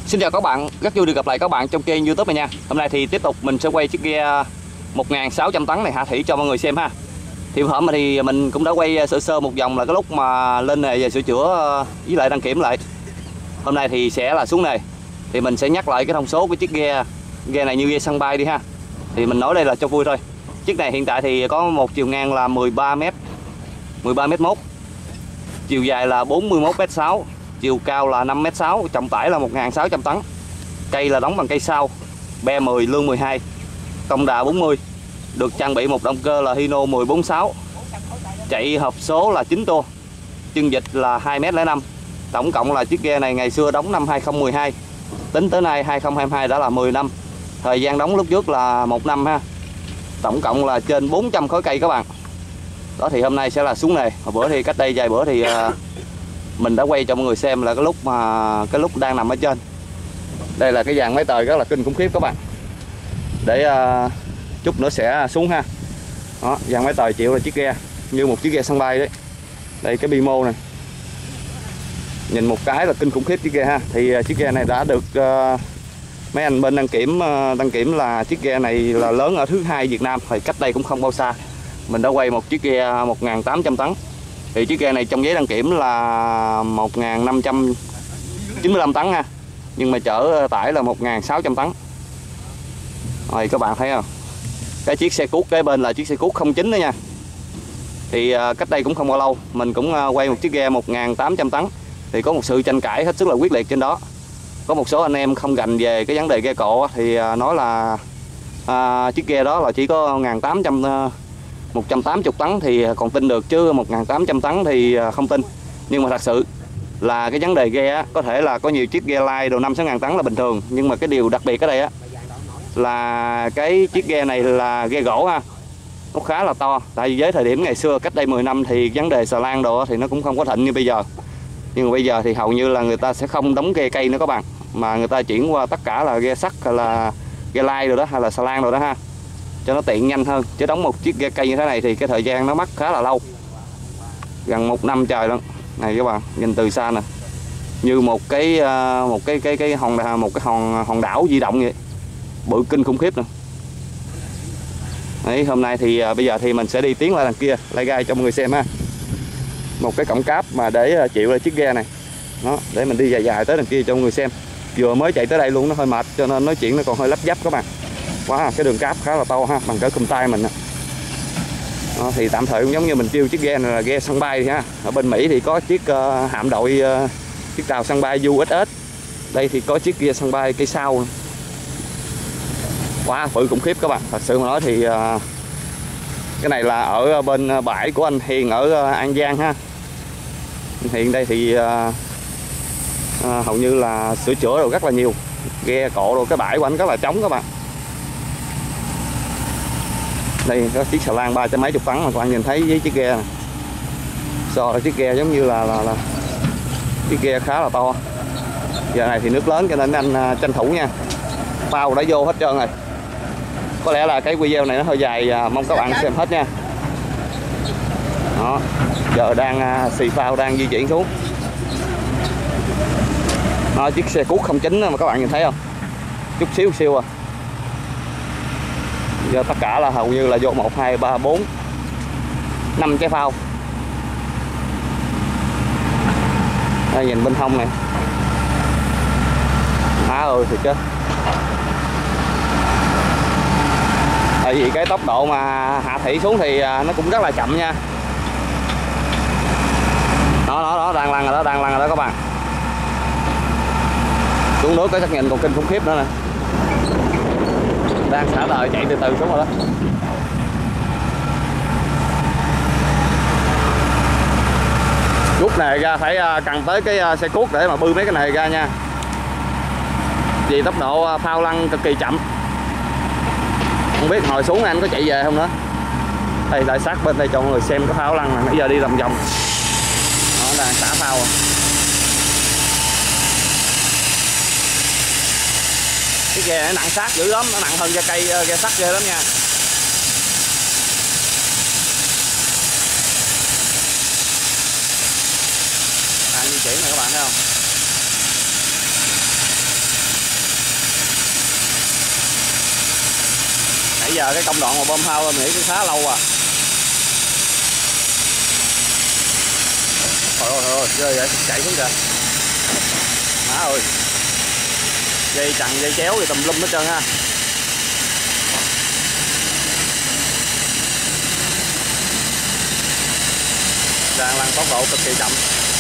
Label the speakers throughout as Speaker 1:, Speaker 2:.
Speaker 1: Xin chào các bạn, rất vui được gặp lại các bạn trong kênh YouTube này nha. Hôm nay thì tiếp tục mình sẽ quay chiếc ghe 1600 tấn này hạ thủy cho mọi người xem ha. Thì hôm thì mình cũng đã quay sơ sơ một vòng là cái lúc mà lên này về sửa chữa với lại đăng kiểm lại. Hôm nay thì sẽ là xuống này. Thì mình sẽ nhắc lại cái thông số của chiếc ghe này như ghe sân bay đi ha. Thì mình nói đây là cho vui thôi. Chiếc này hiện tại thì có một chiều ngang là 13 m, 13 m1. Chiều dài là 41 m6. Chiều cao là 5m6, trọng tải là 1600 tấn. Cây là đóng bằng cây sau, be 10, lương 12, công đà 40. Được trang bị một động cơ là Hino 1046. Chạy hộp số là 9 tua. Chân vịt là 2m05. Tổng cộng là chiếc ghe này ngày xưa đóng năm 2012. Tính tới nay 2022 đã là 10 năm. Thời gian đóng lúc trước là 1 năm ha. Tổng cộng là trên 400 khối cây các bạn. Đó thì hôm nay sẽ là xuống này. Hồi bữa thì cách đây vài bữa thì mình đã quay cho mọi người xem là cái lúc đang nằm ở trên. Đây là cái dàn máy tời rất là kinh khủng khiếp các bạn. Để chút nữa sẽ xuống ha. Đó, dàn máy tời chịu là chiếc ghe như một chiếc ghe sân bay đấy. Đây cái bimo này. Nhìn một cái là kinh khủng khiếp chiếc ghe ha. Thì chiếc ghe này đã được mấy anh bên đăng kiểm là chiếc ghe này là lớn ở thứ hai Việt Nam. Thì cách đây cũng không bao xa mình đã quay một chiếc ghe 1800 tấn. Thì chiếc ghe này trong giấy đăng kiểm là 1595 tấn ha. Nhưng mà chở tải là 1600 tấn. Rồi các bạn thấy không? Cái chiếc xe cuốc kế bên là chiếc xe cuốc 09 đó nha. Thì cách đây cũng không bao lâu mình cũng quay một chiếc ghe 1800 tấn. Thì có một sự tranh cãi hết sức là quyết liệt trên đó. Có một số anh em không gành về cái vấn đề ghe cộ thì nói là chiếc ghe đó là chỉ có 180 tấn thì còn tin được, chứ 1800 tấn thì không tin. Nhưng mà thật sự là cái vấn đề ghe á, có thể là có nhiều chiếc ghe lai đồ 5-6 ngàn tấn là bình thường. Nhưng mà cái điều đặc biệt ở đây á, là cái chiếc ghe này là ghe gỗ ha. Nó khá là to. Tại vì với thời điểm ngày xưa cách đây 10 năm thì vấn đề xà lan đồ thì nó cũng không có thịnh như bây giờ. Nhưng mà bây giờ thì hầu như là người ta sẽ không đóng ghe cây nữa các bạn. Mà người ta chuyển qua tất cả là ghe sắt hay là ghe lai rồi đó, hay là xà lan rồi đó ha. Cho nó tiện nhanh hơn. Chứ đóng một chiếc ghe cây như thế này thì cái thời gian nó mất khá là lâu. Gần 1 năm trời lận. Này các bạn, nhìn từ xa nè. Như một cái hòn đảo di động vậy. Bự kinh khủng khiếp nè. Đấy, hôm nay thì bây giờ thì mình sẽ đi tiến lại đằng kia, lại gai cho mọi người xem ha. Một cái cổng cáp mà để chịu lại chiếc ghe này. Đó, để mình đi dài dài tới đằng kia cho mọi người xem. Vừa mới chạy tới đây luôn nó hơi mệt cho nên nói chuyện nó còn hơi lắp dắp các bạn. Wow, cái đường cáp khá là to ha, bằng cỡ cùm tay mình. Đó, thì tạm thời cũng giống như mình kêu chiếc ghe này là ghe sân bay thì ha. Ở bên Mỹ thì có chiếc hạm đội, chiếc tàu sân bay USS. Đây thì có chiếc ghe sân bay cây sau. Quá bự khủng khiếp các bạn. Thật sự mà nói thì cái này là ở bên bãi của anh Hiền ở An Giang ha. Anh Hiền đây thì hầu như là sửa chữa rồi rất là nhiều. Ghe cộ rồi, cái bãi của anh rất là trống các bạn. Đây có chiếc xà lan 300 mấy chục tấn mà các bạn nhìn thấy với chiếc ghe này. So là chiếc ghe giống như là chiếc ghe khá là to. Giờ này thì nước lớn cho nên anh tranh thủ nha. Phao đã vô hết trơn rồi. Có lẽ là cái video này nó hơi dài, mong các bạn xem hết nha. Đó, giờ đang xì phao đang di chuyển xuống. Đó, chiếc xe cuốc 09 mà các bạn nhìn thấy không? Chút xíu à. Giờ tất cả là hầu như là vô 1, 2, 3, 4, 5 cái phao. Đây nhìn bên hông này. Má ơi thiệt chứ. Tại vì cái tốc độ mà hạ thủy xuống thì nó cũng rất là chậm nha. Đó đang lăn rồi đó các bạn. Xuống nước cái chắc nhìn còn kinh khủng khiếp nữa nè. Đang xả đời chạy từ từ xuống rồi đó. Lúc này ra phải cần tới cái xe cuốc để mà bư mấy cái này ra nha. Vì tốc độ phao lăn cực kỳ chậm. Không biết hồi xuống anh có chạy về không nữa. Đây lại sát bên đây cho mọi người xem cái phao lăn này. Bây giờ đi vòng vòng. Nó đang xả phao. Cái ghe nó nặng sát dữ lắm, nó nặng hơn ghe sắt ghê lắm nha. Đang di chuyển này các bạn thấy không? Nãy giờ cái công đoạn mà bơm hao mình nghĩ cũng khá lâu à. Thôi rơi vậy chạy xuống kìa. Má ơi. Dây chằng dây kéo thì tùm lum hết trơn ha. Đang lăn tốc độ cực kỳ chậm.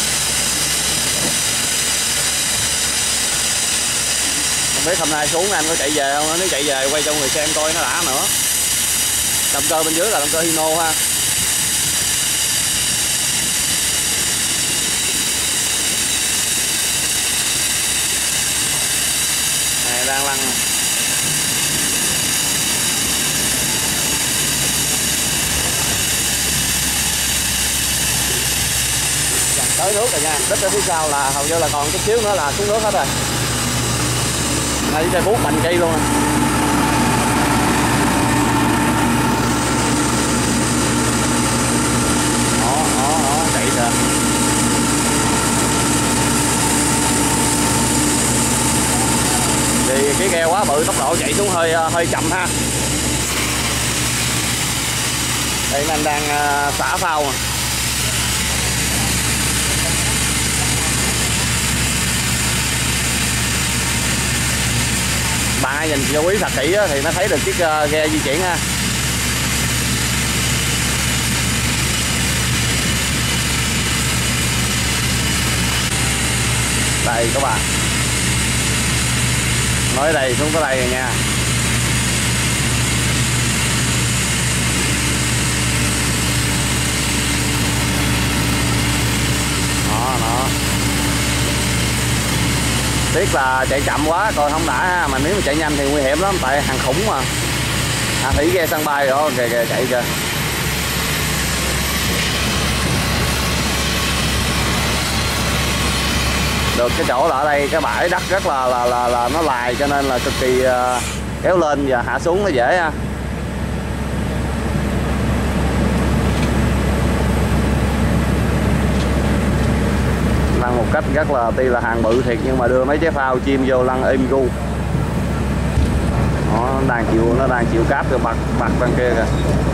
Speaker 1: Không biết hôm nay xuống anh có chạy về không, nếu chạy về quay cho người xem coi nó đã nữa. Động cơ bên dưới là động cơ Hino ha. Này đang lăn. Tới nước rồi nha, đít ở phía sau là hầu như là còn chút xíu nữa là xuống nước hết rồi. Đây xe bút mạnh cây luôn nè. Đó, chạy kìa. Thì cái ghe quá bự, tốc độ chạy xuống hơi chậm ha. Đây anh đang xả phao mà. Bạn ai nhìn cho quý thật kỹ thì nó thấy được chiếc ghe di chuyển ha. Đây các bạn, nói đây xuống tới đây rồi nha. Đó. Tiếc là chạy chậm quá coi không đã ha, mà nếu mà chạy nhanh thì nguy hiểm lắm, tại hàng khủng mà. Thủy ghe sân bay rồi, kìa chạy kìa. Được cái chỗ là ở đây cái bãi đất rất là nó lài, cho nên là cực kỳ kéo lên và hạ xuống nó dễ ha. Lăn một cách rất là, tuy là hàng bự thiệt nhưng mà đưa mấy trái phao chim vô lăn êm gu. Nó đang chịu cáp rồi bật bên kia kìa.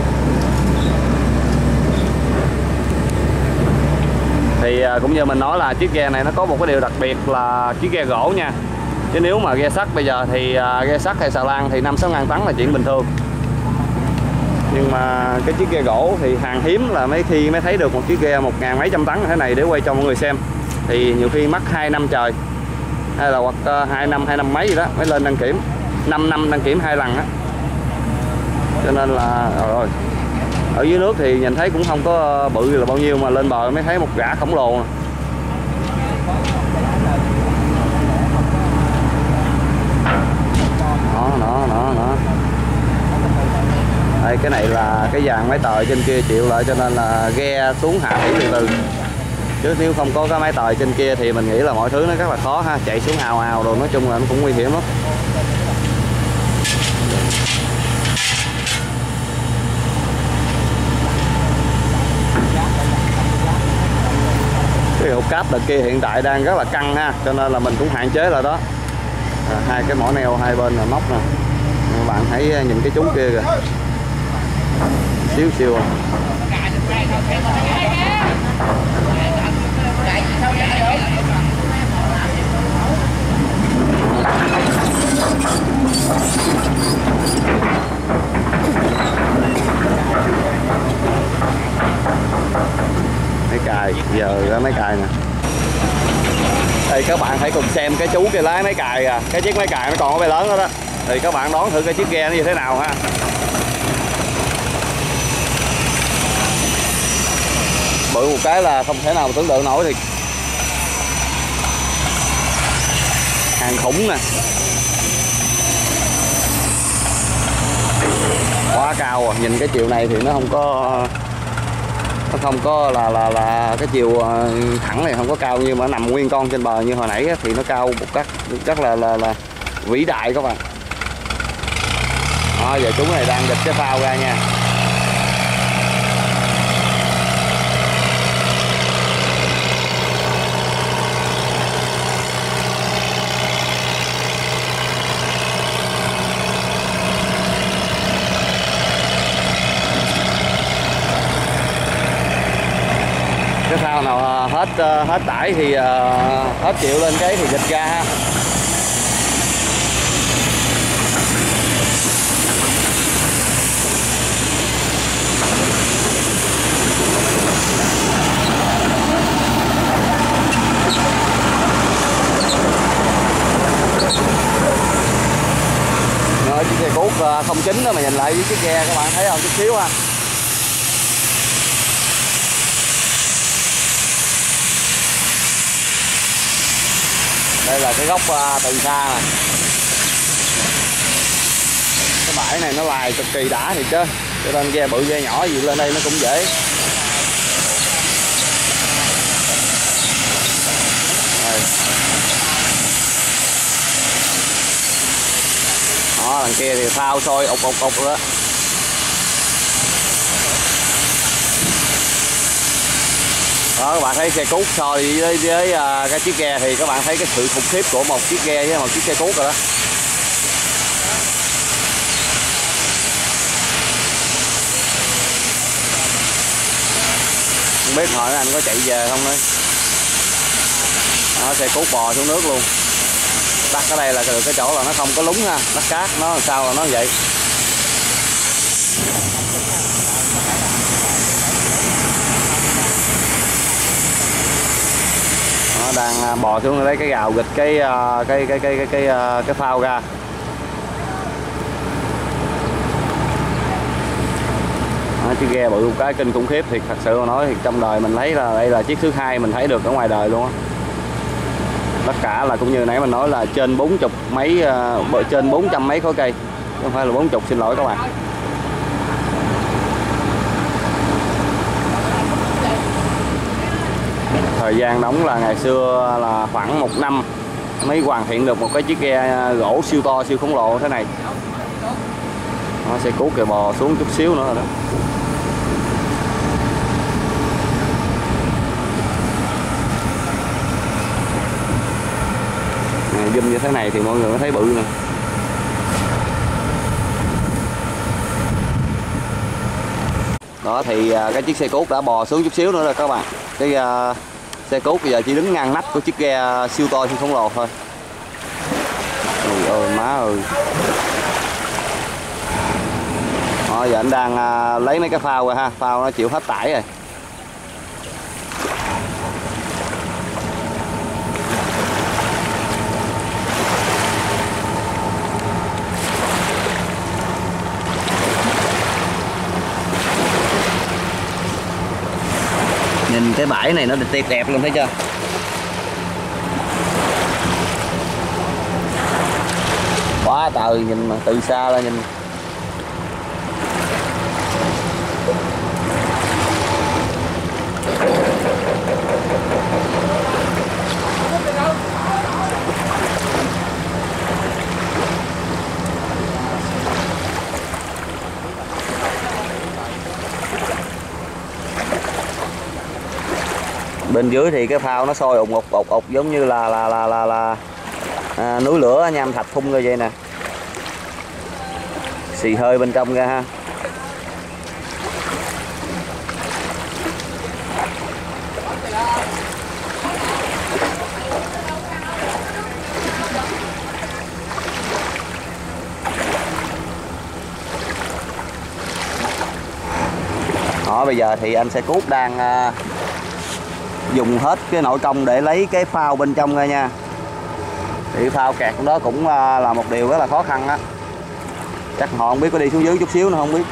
Speaker 1: Thì cũng như mình nói là chiếc ghe này nó có một cái điều đặc biệt là chiếc ghe gỗ nha. Chứ nếu mà ghe sắt bây giờ thì ghe sắt hay xà lan thì 5-6 ngàn tấn là chuyện bình thường. Nhưng mà cái chiếc ghe gỗ thì hàng hiếm là mấy khi mới thấy được một chiếc ghe 1.000 mấy trăm tấn thế này để quay cho mọi người xem. Thì nhiều khi mất 2 năm trời, hay là hoặc 2 năm mấy gì đó mới lên đăng kiểm, 5 năm đăng kiểm 2 lần á. Cho nên là rồi ở dưới nước thì nhìn thấy cũng không có bự là bao nhiêu, mà lên bờ mới thấy một gã khổng lồ nè. Đó. Đây cái này là cái dàn máy tời trên kia chịu lại, cho nên là ghe xuống hạ thủy từ từ. Chứ nếu không có cái máy tời trên kia thì mình nghĩ là mọi thứ nó rất là khó ha, chạy xuống ào ào rồi, nói chung là nó cũng nguy hiểm lắm. Cái hộp cáp đợt kia hiện tại đang rất là căng ha, cho nên là mình cũng hạn chế lại đó. Hai cái mỏ neo hai bên là móc nè, các bạn thấy nhìn cái chú kia kìa, xíu máy cài, giờ ra máy cài nè. Đây các bạn hãy cùng xem cái chú kia lái máy cài à, cái chiếc máy cài nó còn ở bề lớn đó đó. Thì các bạn đoán thử cái chiếc ghe nó như thế nào ha. Bự một cái là không thể nào mà tưởng tượng nổi, thì hàng khủng nè, quá cao à. Nhìn cái chiều này thì nó không có là cái chiều thẳng này không có cao, nhưng mà nằm nguyên con trên bờ như hồi nãy thì nó cao một cách rất là vĩ đại các bạn. Đó, giờ chúng này đang dịch cái phao ra nha. hết tải thì hết chịu lên cái thì dịch ra ha. Chiếc xe Cuốc 09 đó mà nhìn lại với chiếc ghe các bạn thấy không, chút xíu ha. Đây là cái góc từ xa nè. Cái bãi này nó lài cực kỳ đã thiệt chứ, cho nên ghe bự ghe nhỏ gì lên đây nó cũng dễ. Đây. Đó, đằng kia thì phao sôi ục rồi đó. Đó, các bạn thấy xe Cuốc soi với cái chiếc ghe thì các bạn thấy cái sự khủng khiếp của một chiếc ghe với một chiếc xe Cuốc rồi đó. Không biết hỏi anh có chạy về không đấy. Đó, xe Cuốc bò xuống nước luôn. Bắt ở đây là được cái chỗ là nó không có lúng ha, bắt cát nó làm sao là nó vậy. Nó đang bò xuống lấy cái gào gịch cái phao ra. Đó, chiếc ghe bự một cái kinh khủng khiếp thiệt, thật sự mà nói thì trong đời mình thấy là đây là chiếc thứ hai mình thấy được ở ngoài đời luôn á. Tất cả là cũng như nãy mình nói là trên 40 mấy, trên 400 mấy khối cây, không phải là 40, xin lỗi các bạn. Thời gian đóng là ngày xưa là khoảng 1 năm mới hoàn thiện được một cái chiếc ghe gỗ siêu to siêu khổng lồ thế này. Nó sẽ Cuốc kìa, bò xuống chút xíu nữa rồi đó. Zoom như thế này thì mọi người mới thấy bự nè. Đó thì cái chiếc xe Cuốc đã bò xuống chút xíu nữa rồi các bạn. Cái xe Cuốc bây giờ chỉ đứng ngang nách của chiếc ghe siêu to siêu khổng lồ thôi. Ôi ơi má ơi. Đó, giờ anh đang lấy mấy cái phao rồi ha, phao nó chịu hết tải rồi. Nhìn cái bãi này nó đẹp đẹp luôn, thấy chưa? Quá trời, nhìn mà từ xa là nhìn. Bên dưới thì cái phao nó sôi ục giống như là núi lửa nham thạch phun ra vậy nè, xì hơi bên trong ra ha. Đó, bây giờ thì anh xe Cuốc đang dùng hết cái nội công để lấy cái phao bên trong ra nha. Thì phao kẹt đó cũng là một điều rất là khó khăn á. Chắc họ không biết có đi xuống dưới chút xíu nữa không biết.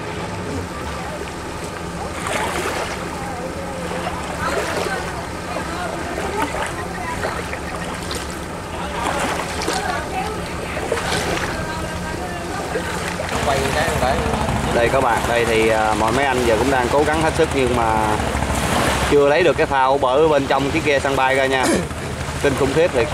Speaker 1: Đây các bạn, đây thì mấy anh giờ cũng đang cố gắng hết sức nhưng mà chưa lấy được cái phao bờ bên trong chiếc ghe săn bay ra nha. Kinh khủng khiếp thiệt.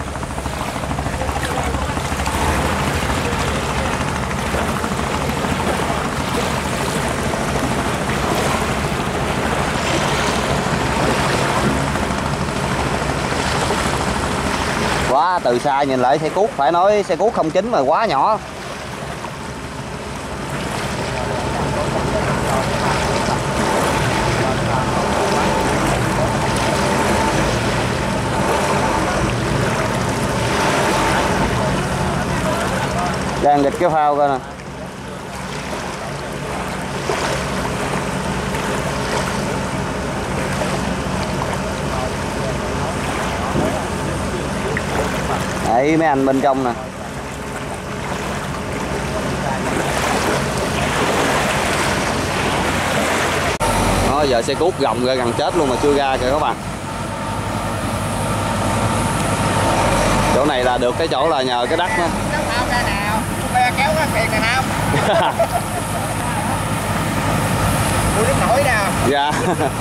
Speaker 1: Quá, từ xa nhìn lại xe Cuốc, phải nói xe Cuốc 09 mà quá nhỏ. đang nghịch cái phao coi nè. Đấy mấy anh bên trong nè. Đó, giờ xe cuốc gồng ra gần chết luôn mà chưa ra kìa các bạn. Chỗ này là được cái chỗ là nhờ cái đất đó.
Speaker 2: Kéo cái thuyền này nào. Tôi nước nổi nè.
Speaker 1: Dạ.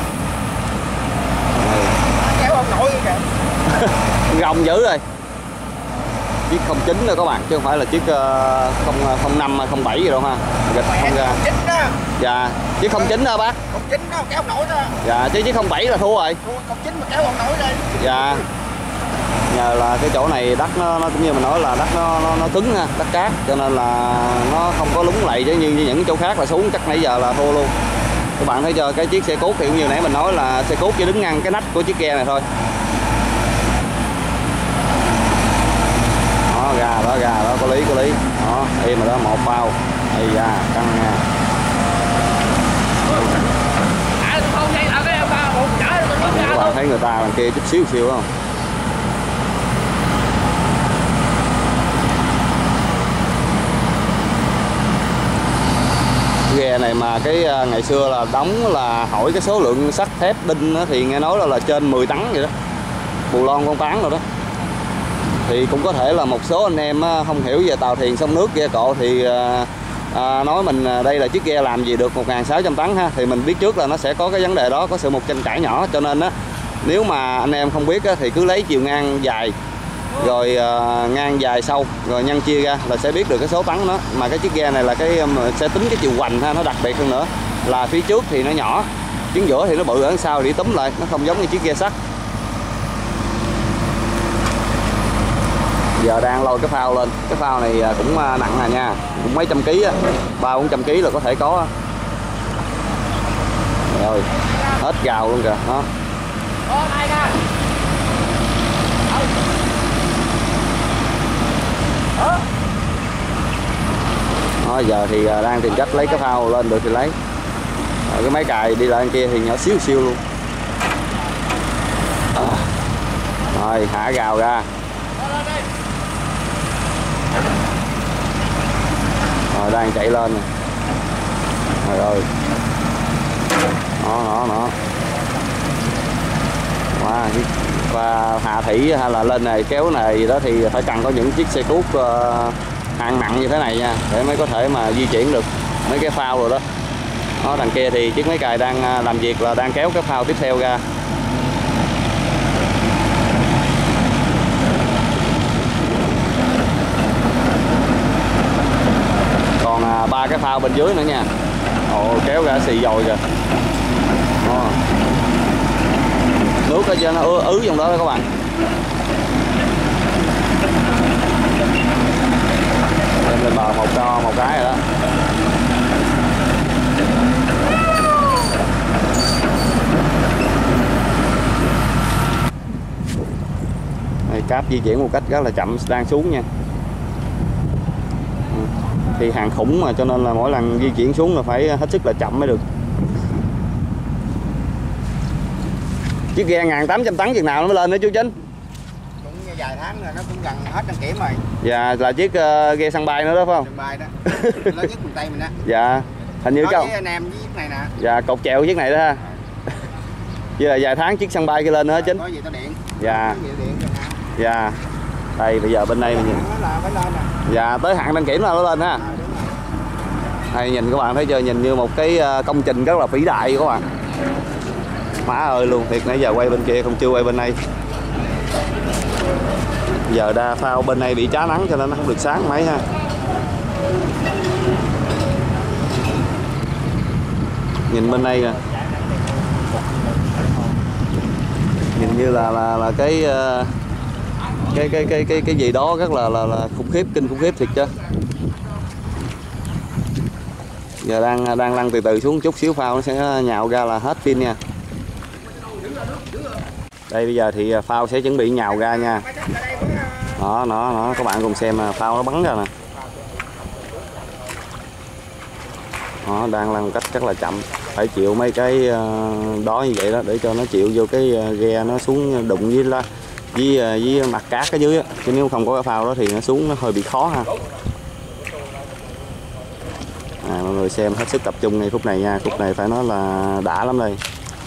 Speaker 2: Kéo không nổi kìa.
Speaker 1: Gồng dữ rồi. Chiếc 09 rồi các bạn chứ không phải là chiếc 05 07 gì đâu ha. Gịch không ra.
Speaker 2: 09 đó.
Speaker 1: Dạ, chiếc 09 đó bác.
Speaker 2: 09 nó kéo không nổi đó.
Speaker 1: Dạ, chứ chiếc 07 là thua rồi.
Speaker 2: Thua 09 mà kéo không nổi đi.
Speaker 1: Dạ. Nhờ là cái chỗ này đất nó cũng như mình nói là đất nó cứng ha, đất cát cho nên là nó không có lúng lầy chứ như những chỗ khác là xuống chắc nãy giờ là thua luôn. Các bạn thấy cho cái chiếc xe cuốc thì cũng như nãy mình nói là xe cuốc chỉ đứng ngăn cái nách của chiếc ghe này thôi. Đó, gà đó có lý. Đó, im rồi đó, một bao. Ây da, căng nha. Các bạn thấy người ta đằng kia chút xíu không? Ghe này mà cái ngày xưa là đóng là hỏi cái số lượng sắt thép đinh đó, thì nghe nói là trên 10 tấn vậy đó. Bù lon con tán rồi đó. Thì cũng có thể là một số anh em không hiểu về tàu thuyền sông nước ghe cộ thì nói mình đây là chiếc ghe làm gì được 1.600 tấn ha. Thì mình biết trước là nó sẽ có cái vấn đề đó, có sự một tranh cãi nhỏ, cho nên á nếu mà anh em không biết á, thì cứ lấy chiều ngang dài rồi ngang dài sâu rồi nhân chia ra là sẽ biết được cái số tấn đó. Mà cái chiếc ghe này là cái sẽ tính cái chiều hoành ha, nó đặc biệt hơn nữa là phía trước thì nó nhỏ, chuyến giữa thì nó bự, ở sau thì túm lại, nó không giống như chiếc ghe sắt. Giờ đang lôi cái phao lên, cái phao này cũng nặng nè nha, cũng mấy trăm ký á, 300-400 ký là có thể có. Rồi hết gào luôn kìa đó. Đó, giờ thì đang tìm cách lấy cái phao lên được thì lấy. Rồi cái máy cài đi lại bên kia thì nhỏ xíu luôn. Rồi hạ gào ra. Rồi đang chạy lên nè. Rồi. Đó. Wow, và hạ thủy hay là lên này kéo này gì đó thì phải cần có những chiếc xe cuốc hạng nặng như thế này nha, để mới có thể mà di chuyển được mấy cái phao rồi đó. Đó, đằng kia thì chiếc máy cày đang làm việc là đang kéo cái phao tiếp theo ra. Còn 3 cái phao bên dưới nữa nha. Ồ, kéo ra xì dồi kìa. Đó. Nước ở trên nó ứ trong đó đó các bạn. Lên bờ một cái rồi đó. Đây, cáp di chuyển một cách rất là chậm đang xuống nha. Thì hàng khủng mà cho nên là mỗi lần di chuyển xuống là phải hết sức là chậm mới được. Chiếc ghe 1.800 tấn chừng nào nó mới lên nữa chú Chính?
Speaker 2: Cũng vài tháng rồi, nó cũng gần hết đăng kiểm rồi.
Speaker 1: Dạ, là chiếc ghe sân bay nữa đó phải không?
Speaker 2: Sân bay đó. Lớn nhất miền Tây mình á.
Speaker 1: Dạ, hình như
Speaker 2: với anh em với chiếc này nè.
Speaker 1: Dạ, cột chèo chiếc này đó ha. Với là vài tháng chiếc sân bay kia lên nữa Chính.
Speaker 2: Có gì tao điện.
Speaker 1: Dạ. Dạ. Đây bây giờ bên đây mình nhìn. Dạ, tới hạn đăng kiểm là nó lên ha. Đây nhìn các bạn thấy chưa, nhìn như một cái công trình rất là vĩ đại các bạn. Má ơi luôn, thiệt nãy giờ quay bên kia không chưa quay bên đây. Giờ đa phao bên này bị chá nắng cho nên nó không được sáng mấy ha. Nhìn bên đây nè. Nhìn như là cái gì đó rất là khủng khiếp, kinh khủng khiếp thiệt chứ. Giờ đang lăn từ từ xuống chút xíu phao nó sẽ nhào ra là hết pin nha. Đây bây giờ thì phao sẽ chuẩn bị nhào ra nha. Đó, các bạn cùng xem phao nó bắn ra nè. Nó đang lăn một cách rất là chậm, phải chịu mấy cái đó như vậy đó để cho nó chịu vô cái ghe nó xuống đụng với mặt cát ở dưới á, chứ nếu không có cái phao đó thì nó xuống nó hơi bị khó ha. Mọi người xem hết sức tập trung ngay khúc này nha, khúc này phải nói là đã lắm đây.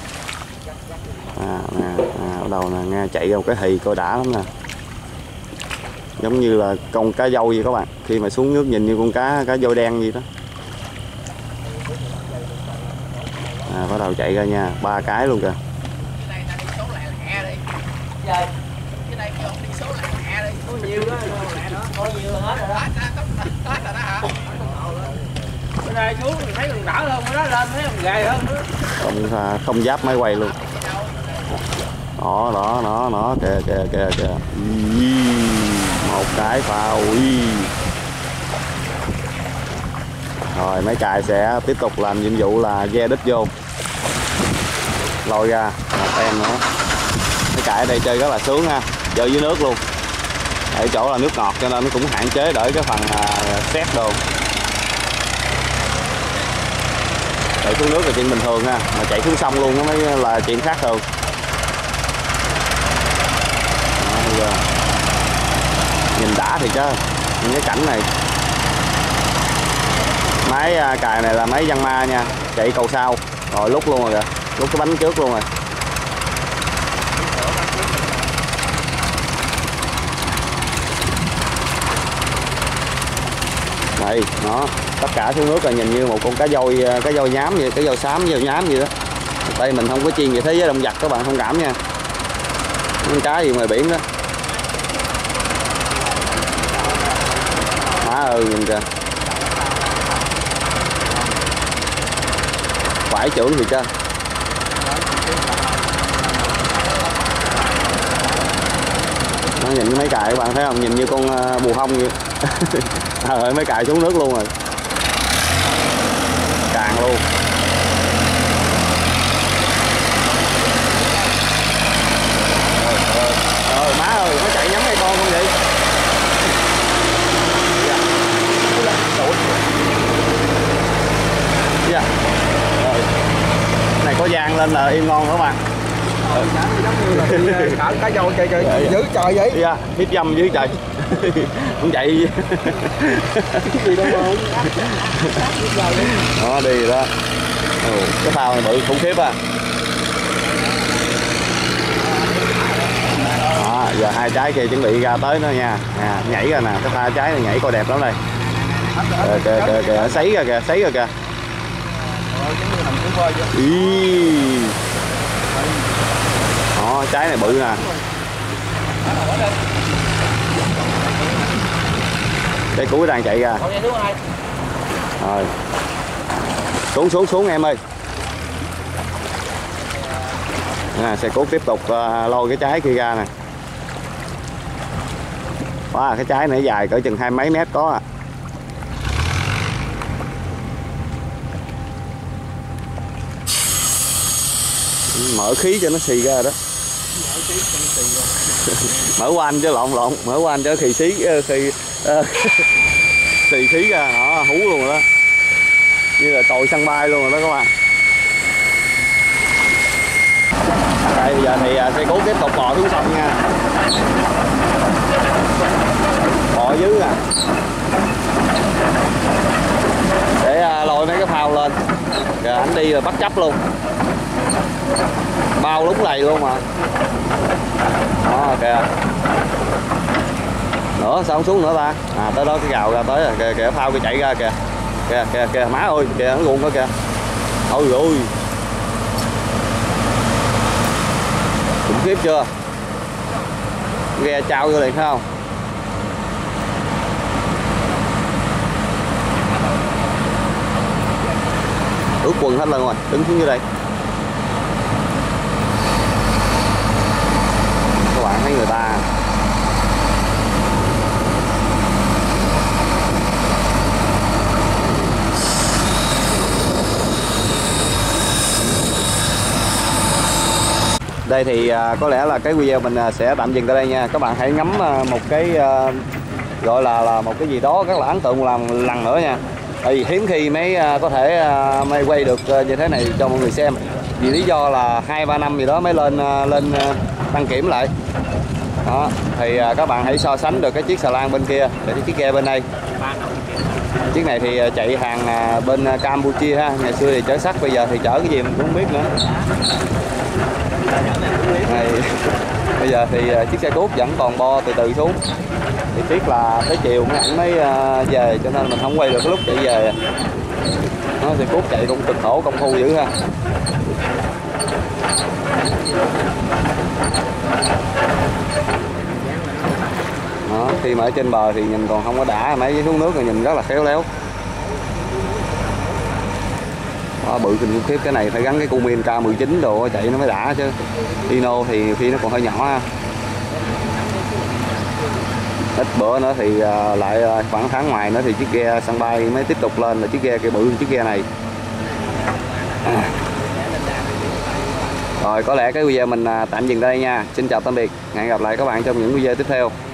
Speaker 1: Bắt đầu nè, nghe chạy ra một cái hì coi đã lắm nè, giống như là con cá dâu vậy các bạn, khi mà xuống nước nhìn như con cá dâu đen gì đó. Bắt đầu chạy ra nha, 3 cái luôn kìa. Không giáp máy quay luôn. Đó kìa. Một cái phao. Rồi mấy cài sẽ tiếp tục làm nhiệm vụ là ghe đít vô, lôi ra một em nữa. Mấy cài ở đây chơi rất là sướng ha, chơi dưới nước luôn. Ở chỗ là nước ngọt cho nên nó cũng hạn chế đỡ cái phần xét đồ. Chạy xuống nước là chuyện bình thường ha, mà chạy xuống sông luôn nó mới là chuyện khác thường. Nhìn đã thì chứ, những cái cảnh này. Máy cài này là máy Yanmar nha, chạy cầu sau, rồi lúc luôn rồi kìa, lúc cái bánh trước luôn rồi. Đây, nó tất cả xuống nước là nhìn như một con cá dôi nhám vậy, cá dôi xám, dôi nhám gì đó. Đây mình không có chuyên về thế giới động vật các bạn thông cảm nha. Con cá gì ngoài biển đó. Nhìn kìa. Phải trưởng thì chứ. Nó nhìn mấy cài các bạn thấy không, nhìn như con bù hông vậy. Mấy cài xuống nước luôn rồi, càng luôn. Má ơi, nó chạy nhắm hai con không vậy? Rồi. Này có giang lên là im ngon các bạn.
Speaker 2: Cá dâu chơi dữ trời vậy.
Speaker 1: Hiếp dâm dưới trời. Không chạy. Đó đi rồi đó. Cái phao này bự khủng khiếp à. Đó, giờ hai trái kia chuẩn bị ra tới nữa nha. Nhảy ra nè, cái pha trái này nhảy coi đẹp lắm đây. Kìa, sấy ra kìa. Đó, trái này bự nè. Trái cuối đang chạy ra. Rồi. Xuống em ơi. Xe cuốc tiếp tục lôi cái trái kia ra nè. Wow, cái trái này dài cỡ chừng 20 mấy mét có à. Mở khí cho nó xì ra đó. Mở van cho lộn, mở van cho xì khí ra, đó, hú luôn rồi đó. Như là còi săn bay luôn rồi đó các bạn. Đây, bây giờ thì xe cứu tiếp tục bò xuống sông nha. Bò dưới nè. Để lôi mấy cái phao lên. Rồi anh đi rồi bắt chấp luôn. Bao lúng lầy luôn mà. Đó kìa. Nữa sao không xuống nữa ta? Tới đó cái gào ra tới rồi. Kìa phao kia chạy ra kìa. Kìa má ơi, kìa nó ruộng đó kìa. Ôi ôi. Khủng khiếp chưa? Ghe trao vô liền phải không? Ướt quần hết lần rồi, đứng xuống dưới đây. Các bạn thấy người ta đây thì có lẽ là cái video mình sẽ tạm dừng tại đây nha. Các bạn hãy ngắm một cái gọi là một cái gì đó rất là ấn tượng làm lần nữa nha. Thì hiếm khi mới có thể mới quay được như thế này cho mọi người xem, vì lý do là 2-3 năm gì đó mới lên đăng kiểm lại. Đó, thì các bạn hãy so sánh được cái chiếc xà lan bên kia và cái chiếc ghe bên đây. Chiếc này thì chạy hàng bên Campuchia ha, ngày xưa thì chở sắt, bây giờ thì chở cái gì mình cũng không biết nữa. Này, bây giờ thì chiếc xe cuốc vẫn còn bo từ từ xuống, thì tiếc là tới chiều mấy ảnh mới về, cho nên mình không quay được cái lúc chạy về. Nó thì cuốc chạy cũng cực khổ công phu dữ ha. Đó, khi mà ở trên bờ thì nhìn còn không có đã, mấy xuống nước rồi nhìn rất là khéo léo. Đó, bự kinh khủng khiếp, cái này phải gắn cái Cumin K19 đồ chạy nó mới đã chứ. Hino thì khi nó còn hơi nhỏ ha. Ít bữa nữa thì lại khoảng tháng ngoài nữa thì chiếc ghe sân bay mới tiếp tục lên, là chiếc ghe kia bự hơn chiếc ghe này. Rồi có lẽ cái video mình tạm dừng đây nha. Xin chào tạm biệt, hẹn gặp lại các bạn trong những video tiếp theo.